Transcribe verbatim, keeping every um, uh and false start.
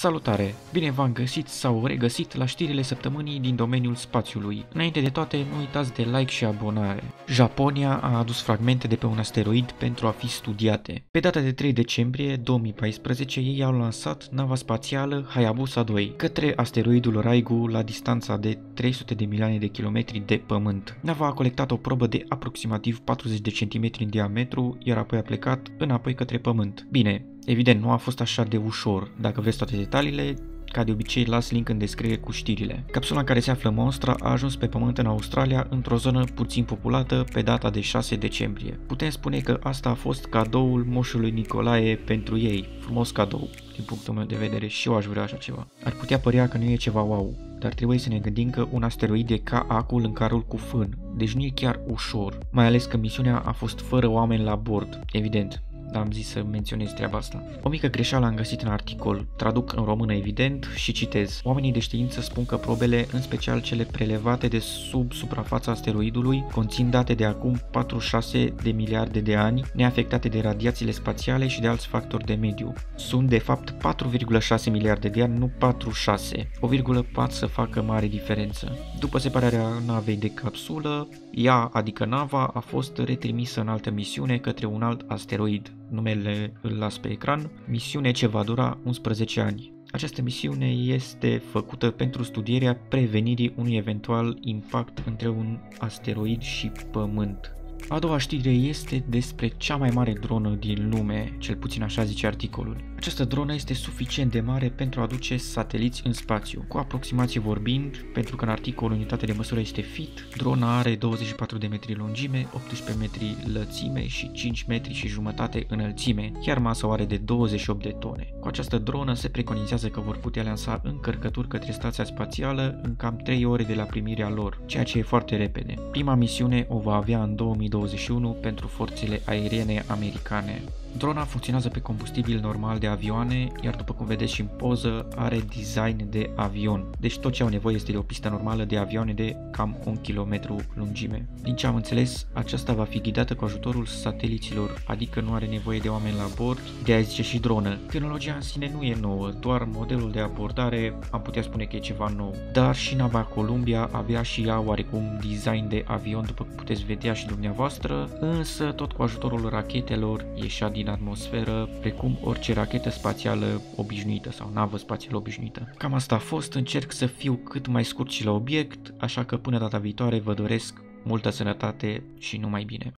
Salutare! Bine v-am găsit sau regăsit la știrile săptămânii din domeniul spațiului. Înainte de toate, nu uitați de like și abonare. Japonia a adus fragmente de pe un asteroid pentru a fi studiate. Pe data de trei decembrie două mii paisprezece, ei au lansat nava spațială Hayabusa doi către asteroidul Ryugu la distanța de trei sute de milioane de kilometri de Pământ. Nava a colectat o probă de aproximativ patruzeci de centimetri în diametru, iar apoi a plecat înapoi către Pământ. Bine, evident, nu a fost așa de ușor. Dacă vreți toate detaliile, ca de obicei, las link în descriere cu știrile. Capsula în care se află Monstra a ajuns pe Pământ în Australia, într-o zonă puțin populată, pe data de șase decembrie. Putem spune că asta a fost cadoul moșului Nicolae pentru ei. Frumos cadou, din punctul meu de vedere, și eu aș vrea așa ceva. Ar putea părea că nu e ceva wow, dar trebuie să ne gândim că un asteroid e ca acul în carul cu fân, deci nu e chiar ușor, mai ales că misiunea a fost fără oameni la bord, evident. Dar am zis să menționez treaba asta. O mică greșeală am găsit în articol, traduc în română evident și citez. Oamenii de știință spun că probele, în special cele prelevate de sub suprafața asteroidului, conțin date de acum patruzeci și șase de miliarde de ani, neafectate de radiațiile spațiale și de alți factori de mediu. Sunt de fapt patru virgulă șase miliarde de ani, nu patruzeci și șase. O virgulă poate să facă mare diferență. După separarea navei de capsulă, ea, adică nava, a fost retrimisă în altă misiune către un alt asteroid. Numele îl las pe ecran, misiune ce va dura unsprezece ani. Această misiune este făcută pentru studierea prevenirii unui eventual impact între un asteroid și Pământ. A doua știre este despre cea mai mare dronă din lume, cel puțin așa zice articolul. Această dronă este suficient de mare pentru a aduce sateliți în spațiu. Cu aproximație vorbind, pentru că în articol unitatea de măsură este feet, drona are douăzeci și patru de metri lungime, optsprezece metri lățime și cinci metri și jumătate înălțime, iar masa o are de douăzeci și opt de tone. Cu această dronă se preconizează că vor putea lansa încărcături către stația spațială în cam trei ore de la primirea lor, ceea ce e foarte repede. Prima misiune o va avea în două mii douăzeci și unu pentru forțele aeriene americane. Drona funcționează pe combustibil normal de avioane, iar după cum vedeți și în poză, are design de avion. Deci tot ce au nevoie este de o pistă normală de avioane de cam un kilometru lungime. Din ce am înțeles, aceasta va fi ghidată cu ajutorul sateliților, adică nu are nevoie de oameni la bord, de a zice și dronă. Tehnologia în sine nu e nouă, doar modelul de abordare am putea spune că e ceva nou. Dar și nava Columbia avea și ea oarecum design de avion, după cum puteți vedea și dumneavoastră, însă tot cu ajutorul rachetelor ieșea din atmosferă, precum orice rachetă spațială obișnuită sau navă spațială obișnuită. Cam asta a fost, încerc să fiu cât mai scurt și la obiect, așa că până data viitoare vă doresc multă sănătate și numai bine.